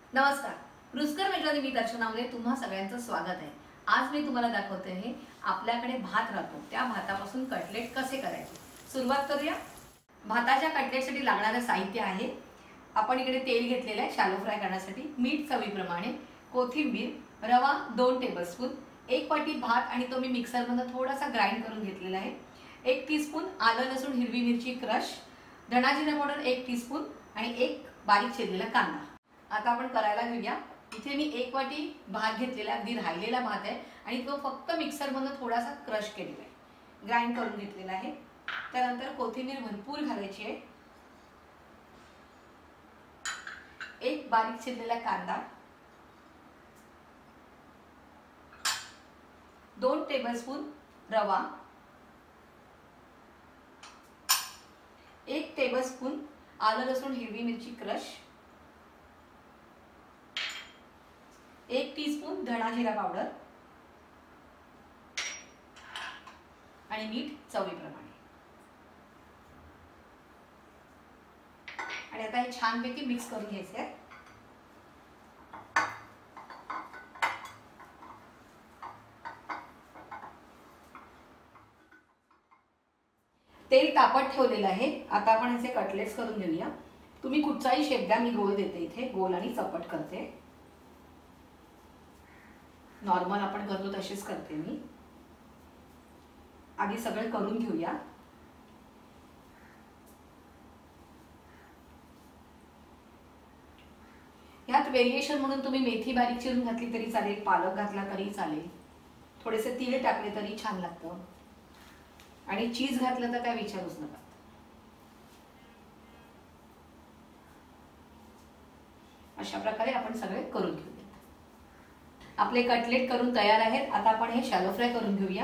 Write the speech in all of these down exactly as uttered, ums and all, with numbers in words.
नमस्कार, रुचकर मेजवानी मी दर्शनामध्ये तुम्हा सगळ्यांचं स्वागत आहे। आज मी तुम्हाला दाखवते आहे आपल्याकडे भात राहतो त्या भातापासून कटलेट कसे करायचे। सुरुवात करूया। भाताच्या कटलेटसाठी लागणारे साहित्य आहे, आपण इकडे तेल घेतलेले आहे शॅलो फ्राय करण्यासाठी, मीठ चवीप्रमाणे, कोथिंबीर, रवा दोन टेबलस्पून, एक वाटी भात आणि तो मी मिक्सरमध्ये थोडासा ग्राइंड करून घेतलेला आहे, एक टीस्पून आलं लसूण हिरवी मिरची क्रश, धना जिरा पावडर एक टीस्पून आणि एक बारीक चिरलेला कांदा। आता आपण करायला घेऊया। इथे मी एक वाटी भात घेतलेला, अगदी राहिलेला भात आहे आणि तो फक्त मिक्सर मध्ये थोडासा क्रश केलेला आहे, ग्राइंड करून घेतलेला आहे। त्यानंतर कोथिंबीर भरपूर घालायची आहे, एक बारीक चिरलेला कांदा, दोन टेबलस्पून रवा, एक टेबलस्पून आलं लसूण हिरवी मिरची क्रश, एक टीस्पून धना जिरा पावडर आणि मीठ चवीप्रमाणे। आणि आता हे छानपैकी मिक्स करून घ्यायचे आहे। तेल तापत ठेवलेलं आहे, आता आपण याचे कटलेट्स करून घेऊया। तुम्ही कुठचाही शेप द्या, मी गोल देते, इथे गोल आणि चपट करते। नॉर्मल आपण करतो तशीच करते मी। आधी सगळं करून घेऊया। यात व्हेरिएशन म्हणून तुम्ही मेथी बारीक चिरून घातली तरी चालेल, पालक घातला तरी चालेल, थोडेसे तीळ टाकले तरी छान लागतं आणि चीज घातलं तर काय विचारूच नका। अशा प्रकारे आपण सगळे करून घेऊया। आपले कटलेट करून तयार आहेत। आता आपण हे शॅलो फ्राय करून घेऊया।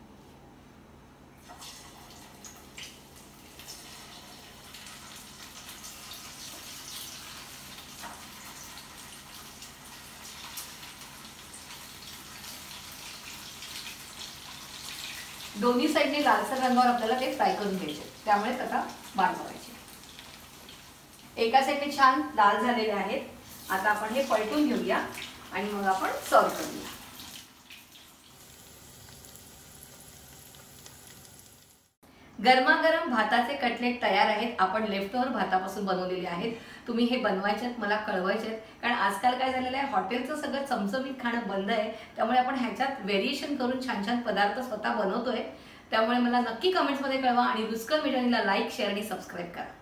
दोन्ही साइडने लालसर रंगावर आपल्याला ते फ्राय करून घ्यायचे, त्यामुळे आता बार करायचे। एका साइडने छान लाल झालेले आहेत। आता आपण हे पलटून घेऊया आणि मग आपण सर्व करूया। गरमागरम भाताचे कटलेट तयार आहेत। आपण लेफ्ट ओव्हर भातापासून बनवलेले आहेत। तुम्ही हे बनवायचे आहेत, मला कळवायचे आहेत, कारण आजकाल काय झालेलं आहे, हॉटेलचं सगळं चमचमीत खाणं बंद आहे, त्यामुळे आपण ह्याच्यात व्हेरिएशन करून छान छान पदार्थ स्वतः बनवतोय। त्यामुळे मला नक्की कमेंट्समध्ये कळवा आणि रुचकर मेजवानीला लाईक शेअर आणि सबस्क्राईब करा।